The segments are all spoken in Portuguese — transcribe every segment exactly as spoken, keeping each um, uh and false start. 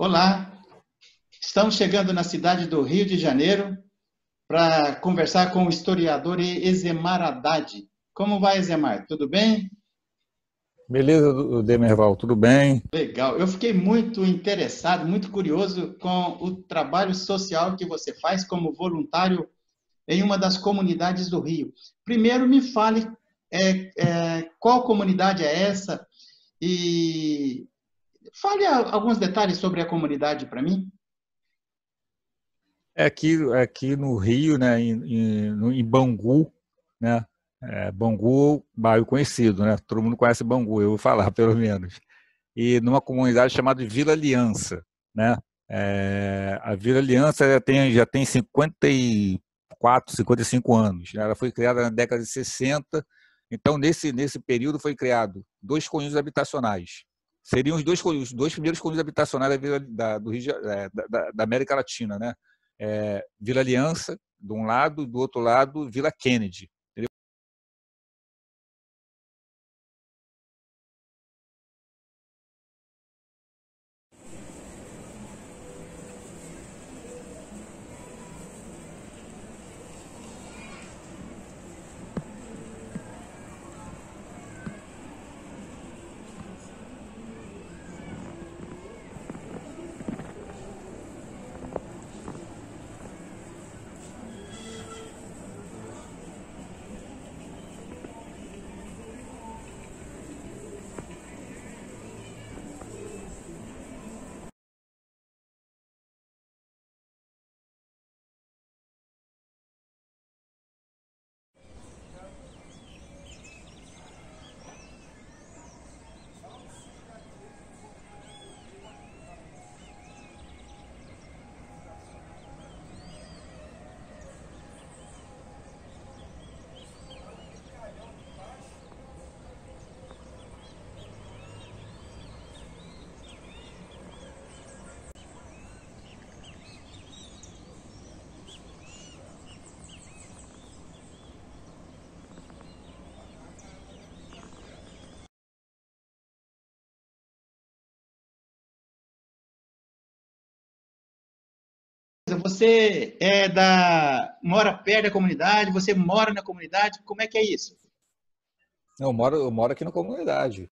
Olá, estamos chegando na cidade do Rio de Janeiro para conversar com o historiador Ezemar Haddad. Como vai, Ezemar? Tudo bem? Beleza, Demerval, tudo bem? Legal. Eu fiquei muito interessado, muito curioso com o trabalho social que você faz como voluntário em uma das comunidades do Rio. Primeiro, me fale é, é, qual comunidade é essa e fale alguns detalhes sobre a comunidade para mim. É aqui, é aqui no Rio, né, em, em, no- em Bangu, né? É, Bangu, bairro conhecido, né? Todo mundo conhece Bangu, eu vou falar pelo menos. E numa comunidade chamada Vila Aliança, né? É, a Vila Aliança já tem, já tem cinquenta e quatro, cinquenta e cinco anos, né? Ela foi criada na década de sessenta. Então nesse nesse período foi criado dois conjuntos habitacionais. Seriam os dois os dois primeiros conjuntos habitacionais da, Vila, da, do Rio, de- é, da, da América Latina, né? É, Vila Aliança de um lado, do outro lado Vila Kennedy. Você é da mora perto da comunidade, você mora na comunidade, como é que é isso? Eu moro, eu moro aqui na comunidade.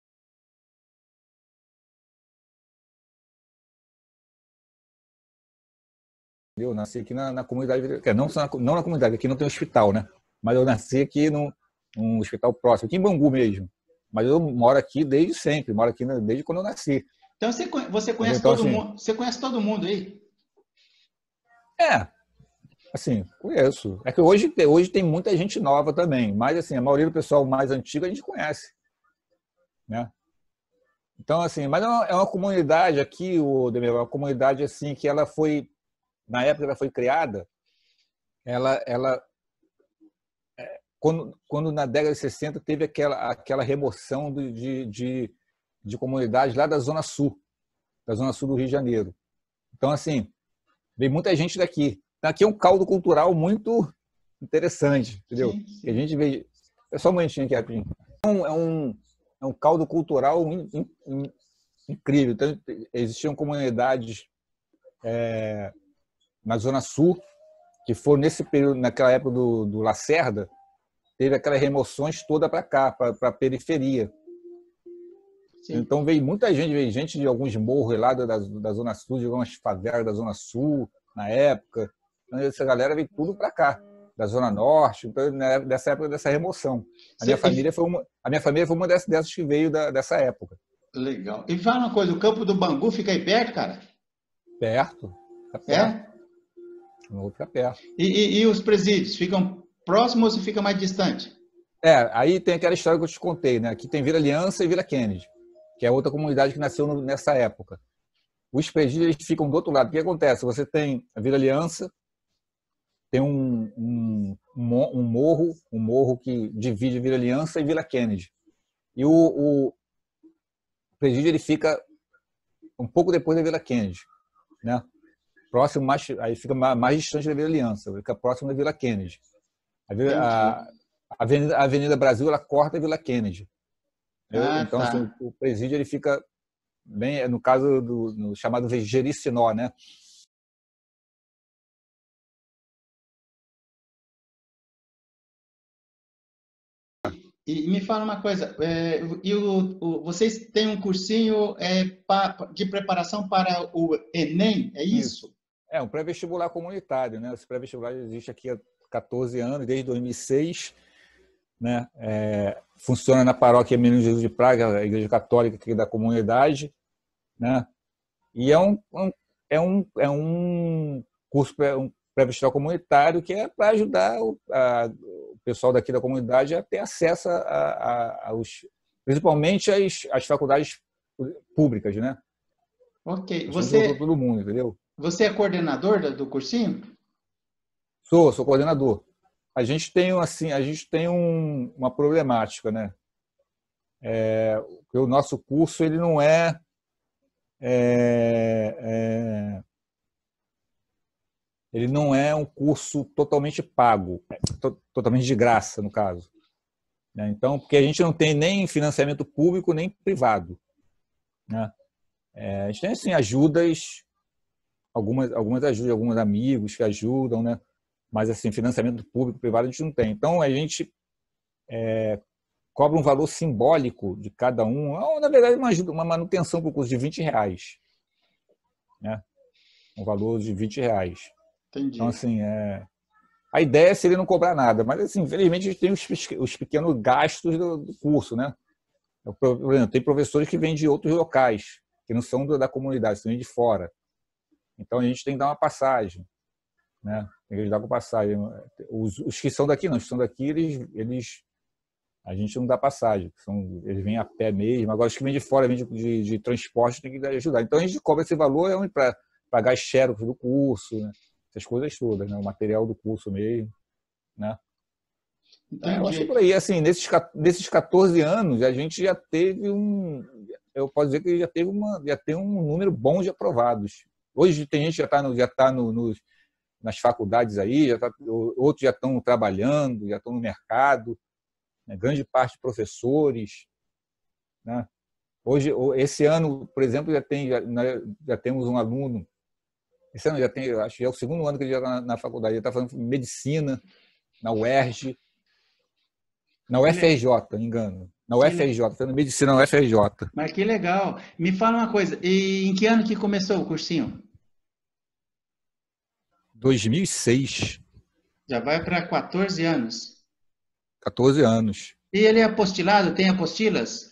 Eu nasci aqui na, na comunidade, quer dizer, não, só na, não na comunidade, aqui não tem hospital, né? Mas eu nasci aqui num, num hospital próximo, aqui em Bangu mesmo. Mas eu moro aqui desde sempre, moro aqui na- desde quando eu nasci. Então você, você Entendeu? conhece Então, todo assim, mundo, você conhece todo mundo aí? é, assim, conheço. É que hoje, te- hoje tem muita gente nova também, mas assim, a maioria do pessoal mais antigo a gente conhece, né? Então, assim, mas é uma, é uma comunidade aqui, o Demir, uma comunidade assim que ela foi, na época que ela foi criada, ela, ela quando, quando na década de sessenta teve aquela, aquela remoção do- de, de, de comunidades lá da Zona Sul, da Zona Sul do Rio de Janeiro. Então, assim, veio muita gente daqui. Então, aqui é um caldo cultural muito interessante, entendeu? Sim, E a sim. gente veio. É só um momentinho aqui, rapidinho. Então, é um, é um caldo cultural in, in, in, incrível. Então, existiam comunidades na Zona Sul que foram nesse período, naquela época do, do Lacerda, teve aquelas remoções toda para cá, para a periferia. Sim. Então veio muita gente, veio gente de alguns morros lá da, da Zona Sul, de algumas favelas da Zona Sul, na época. Então, essa galera veio tudo para cá, da Zona Norte, então, né, dessa época dessa remoção. A minha Você- família foi uma, a minha família foi uma dessas, dessas que veio da, dessa época. legal. E fala uma coisa, o campo do Bangu fica aí perto, cara? Perto, fica perto, É? não vou ficar perto. E, e- e os presídios ficam próximos ou fica mais distante? É, aí tem aquela história que eu te contei, né? Aqui tem Vila Aliança e Vila Kennedy, que é outra comunidade que nasceu no, nessa época. Os presídios ficam do outro lado. O que acontece? Você tem a Vila Aliança, tem um, um, um morro, um morro que divide Vila Aliança e Vila Kennedy. E o, o presídio ele fica um pouco depois da Vila Kennedy, né? Próximo, mais, aí fica mais distante da Vila Aliança, fica próximo da Vila Kennedy. A, Entendi. a, a, Avenida, a Avenida Brasil ela corta a Vila Kennedy. Ah, Então, assim, tá. o, o presídio ele fica bem, no caso do no chamado Jericinó, né? E me fala uma coisa, é, e o, o, vocês têm um cursinho é, pa, de preparação para o Enem, é isso? Isso. É um pré-vestibular comunitário, né? Esse pré-vestibular existe aqui há quatorze anos, desde dois mil e seis, né? É, funciona na paróquia Menino Jesus de Praga, a igreja católica aqui da comunidade, né? E é um, um é um é um curso pré, um pré-vestibular comunitário que é para ajudar o, a, o pessoal daqui da comunidade a ter acesso a, a, aos, principalmente às, às faculdades públicas, né? Ok. Para Você, todo mundo, entendeu? você é coordenador do cursinho? Sou, sou coordenador. A gente tem assim, a gente tem um, uma problemática, né? É, o nosso curso ele não é, é, é ele não é um curso totalmente pago, to, totalmente de graça, no caso. Né? Então, porque a gente não tem nem financiamento público nem privado, né? É, a gente tem assim ajudas, algumas algumas ajudas, alguns amigos que ajudam, né? Mas assim financiamento público privado a gente não tem. Então a gente é, cobra um valor simbólico de cada um, ou, na verdade uma ajuda, uma manutenção para o curso de vinte reais, né? Um valor de vinte reais. Entendi. Então assim é, a ideia seria não cobrar nada, mas assim, infelizmente a gente tem os, os pequenos gastos do, do curso, né? Por exemplo, tem professores que vêm de outros locais, que não são da comunidade, são de fora. Então a gente tem que dar uma passagem, né? Tem que ajudar com passagem. Os, os que são daqui não, os que são daqui eles, eles a gente não dá passagem, são, eles vêm a pé mesmo. Agora os que vêm de fora, vêm de, de, de transporte, tem que ajudar. Então a gente cobra esse valor para pagar as xerox do curso, né? Essas coisas todas, né? O material do curso mesmo, né? É, eu acho que Entendi. por aí, assim, nesses, nesses quatorze anos, a gente já teve um, eu posso dizer que já teve uma, já tem um número bom de aprovados. Hoje tem gente que já está no, já tá no, nos, nas faculdades aí, já tá, outros já estão trabalhando, já estão no mercado, né? Grande parte de professores, né? Hoje, esse ano, por exemplo, já tem, já, já temos um aluno, esse ano já tem, acho que é o segundo ano que ele já está na, na faculdade, ele está fazendo medicina na U E R J, na U F R J, engano. Na U F R J, fazendo medicina na U F R J. Mas que legal. Me fala uma coisa, e em que ano que começou o cursinho? dois mil e seis. Já vai para quatorze anos. quatorze anos. E ele é apostilado? Tem apostilas?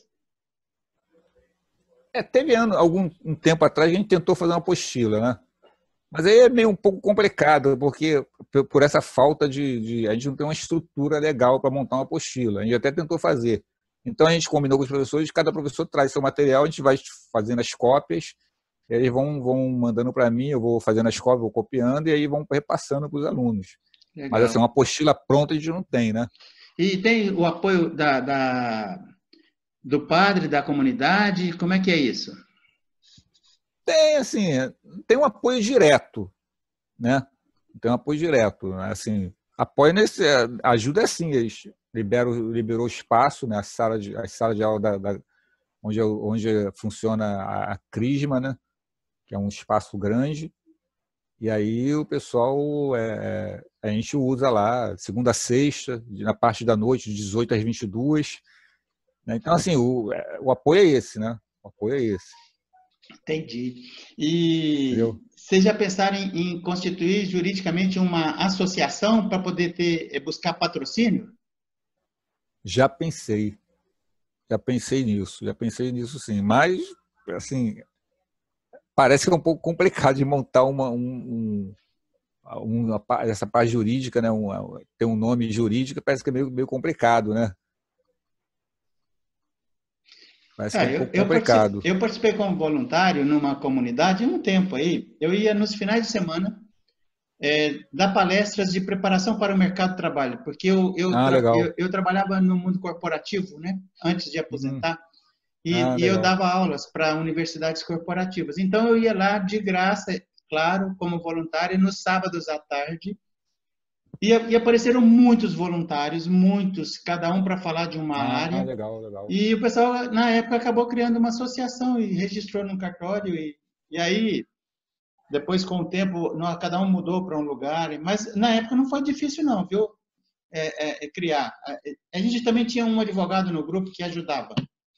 É, teve ano, algum um tempo atrás a gente tentou fazer uma apostila, né? Mas aí é meio um pouco complicado, porque por essa falta de, de a gente não tem uma estrutura legal para montar uma apostila. A gente até tentou fazer. Então a gente combinou com os professores, cada professor traz seu material, a gente vai fazendo as cópias, e eles vão, vão mandando para mim, eu vou fazendo as cópias, vou copiando, e aí vão repassando para os alunos. Mas assim, Legal. uma apostila pronta a gente não tem, né? E tem o apoio da, da, do padre, da comunidade? Como é que é isso? Tem, assim, tem um apoio direto, né? Tem um apoio direto, né? Assim, apoio nesse, ajuda assim, eles liberam, liberou espaço, né? A sala de, a sala de aula da, da onde, onde funciona a, a Crisma, né? Que é um espaço grande, e aí o pessoal, é, a gente usa lá, segunda a sexta, na parte da noite, de dezoito às vinte e duas, né? Então, assim, o, o apoio é esse, né? O apoio é esse. Entendi. E Entendeu? vocês já pensaram em, em constituir juridicamente uma associação para poder ter, buscar patrocínio? Já pensei, já pensei nisso, já pensei nisso sim, mas, assim, parece que é um pouco complicado de montar uma, um, um, uma, essa parte jurídica, né? Um, ter um nome jurídico, parece que é meio, meio complicado, né? Parece que é um É, eu, pouco eu, participei, complicado. eu participei como voluntário numa comunidade há um tempo aí. Eu ia nos finais de semana é, dar palestras de preparação para o mercado de trabalho, porque eu, eu, Ah, tra, eu, legal. eu trabalhava no mundo corporativo, né, antes de Hum, aposentar, ah, e, e eu legal. dava aulas para universidades corporativas. Então, eu ia lá de graça, claro, como voluntário, nos sábados à tarde, E, e apareceram muitos voluntários, muitos, cada um para falar de uma Ah, área. legal, legal. E o pessoal, na época, acabou criando uma associação e registrou num cartório. E, e aí, depois, com o tempo, nós, cada um mudou para um lugar. Mas, na época, não foi difícil, não, viu? É, é, é criar. A gente também tinha um advogado no grupo que ajudava.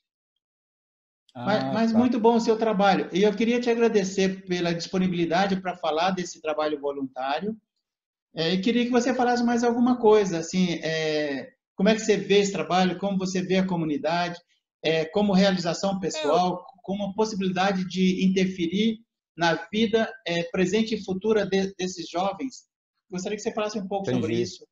Mas, Ah, mas tá. muito bom o seu trabalho. E eu queria te agradecer pela disponibilidade para falar desse trabalho voluntário. É, e queria que você falasse mais alguma coisa, assim, é, como é que você vê esse trabalho, como você vê a comunidade, é, como realização É, pessoal, como a possibilidade de interferir na vida é, presente e futura de, desses jovens. Gostaria que você falasse um pouco sobre entendi. isso.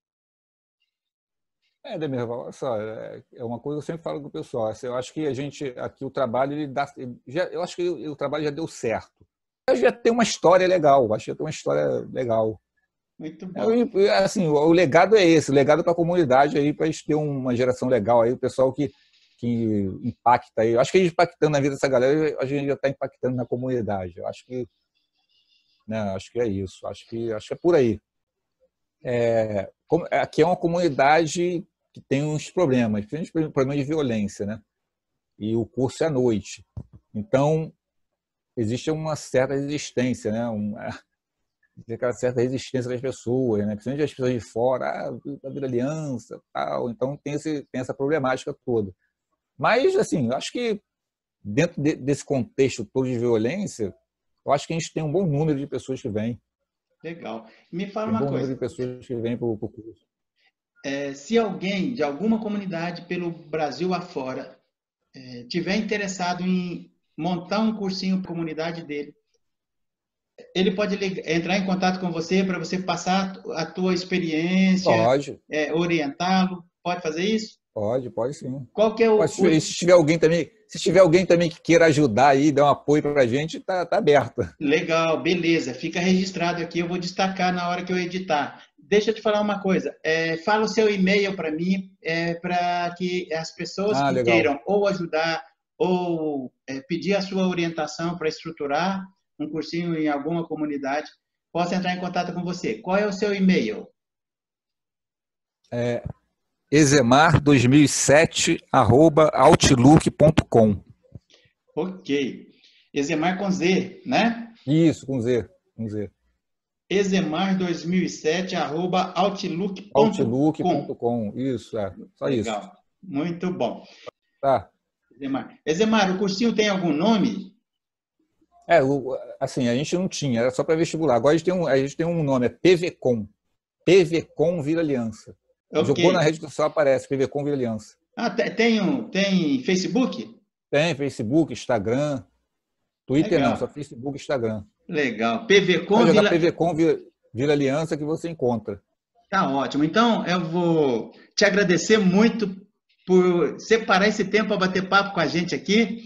É, Demir, olha só, é é uma coisa que eu sempre falo com o pessoal. Assim, eu acho que a gente, aqui o trabalho, ele dá, ele já, eu acho que o, o trabalho já deu certo. Já tem uma história legal, acho que já tem uma história legal. Muito É, bom. e, assim, o legado é esse, o legado para a comunidade aí, para a gente ter uma geração legal aí, o pessoal que, que impacta aí. Eu acho que a gente impactando na vida dessa galera, a gente já está impactando na comunidade. Eu acho que, né, acho que é isso, acho que, acho que é por aí. É, como- aqui é uma comunidade que tem uns problemas, principalmente problemas de violência, né? E o curso é à noite. Então, existe uma certa resistência, né? Um, aquela certa resistência das pessoas, né? Principalmente as pessoas de fora, ah, a Vila Aliança, tal. Então tem, esse, tem essa problemática toda. Mas, assim, eu acho que dentro de, desse contexto todo de violência, eu acho que a gente tem um bom número de pessoas que vêm. Legal. Me fala Tem um uma bom número coisa, de pessoas que vêm para o curso. é, se alguém de alguma comunidade pelo Brasil afora é, tiver interessado em montar um cursinho para a comunidade dele, ele pode entrar em contato com você para você passar a tua experiência, Pode, é, orientá-lo. Pode fazer isso? pode, pode sim. Qual que é o, Pode, o... se tiver alguém também, se tiver alguém também que queira ajudar aí, dar um apoio para a gente, tá, tá aberto. Legal, beleza. Fica registrado aqui. Eu vou destacar na hora que eu editar. Deixa eu te falar uma coisa. É, fala o seu e-mail para mim, é, para que as pessoas Ah, que legal. queiram ou ajudar ou é, pedir a sua orientação para estruturar um cursinho em alguma comunidade possam entrar em contato com você. Qual é o seu e-mail? É exemar dois mil e sete arroba outlook ponto com. Ok. Exemar com Z, né? Isso, com Z, com Z. exemar dois mil e sete arroba outlook ponto outlook ponto com. com, isso, é, só isso. Legal. Muito bom. Tá. Exemar. Exemar, o cursinho tem algum nome? É, o, assim, a gente não tinha, era só para vestibular. Agora a gente tem um, a gente tem um nome, é PVCom. PVCom Vila Aliança. Ok. Jogou na rede social, aparece, PVCom Vila Aliança. Ah, tem, um, tem Facebook? Tem Facebook, Instagram, Twitter não, só Legal. Facebook e Instagram. Legal. P V Vai Com jogar Vila... PVCom Vila, Vila Aliança que você encontra. Tá ótimo. Então, eu vou te agradecer muito por separar esse tempo para bater papo com a gente aqui.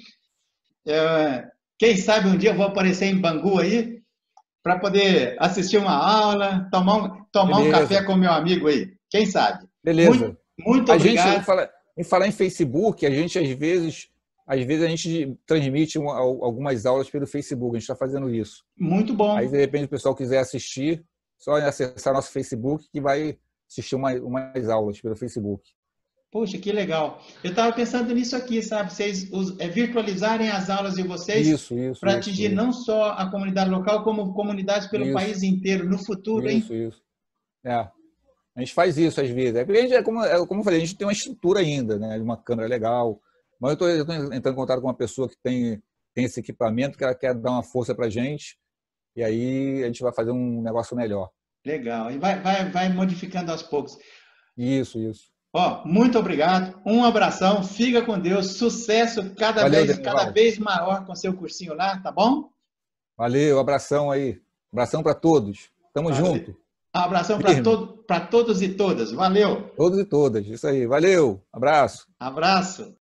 É, quem sabe um dia eu vou aparecer em Bangu aí para poder assistir uma aula, tomar um, tomar um café Beleza, com meu amigo aí. Quem sabe? Muito, beleza. muito A gente, em obrigado. falar, em falar em Facebook, a gente às vezes, às vezes a gente transmite uma, algumas aulas pelo Facebook, a gente está fazendo isso. Muito Aí, bom. de repente, o pessoal quiser assistir, só acessar nosso Facebook que vai assistir umas, umas aulas pelo Facebook. Poxa, que legal. Eu estava pensando nisso aqui, sabe? Vocês os, é, virtualizarem as aulas de vocês Isso, isso, para isso, atingir isso. não só a comunidade local, como comunidades pelo Isso, país inteiro, no futuro, isso, hein? isso. É. A gente faz isso às vezes. É, a gente, é, como, é como eu falei, a gente tem uma estrutura ainda, né? Uma câmera legal. Mas eu estou entrando em contato com uma pessoa que tem, tem esse equipamento, que ela quer dar uma força para a gente, e aí a gente vai fazer um negócio melhor. Legal. E vai, vai, vai modificando aos poucos. Isso, isso. Ó, muito obrigado. Um abração. Fica com Deus. Sucesso cada Valeu, vez, cada Denival. vez maior com seu cursinho lá, tá bom? Valeu, abração aí. Abração para todos. Tamo Valeu. junto. Um abração para Firme. todo, para todos e todas. Valeu. Todos e todas. Isso aí. Valeu. Abraço. Abraço.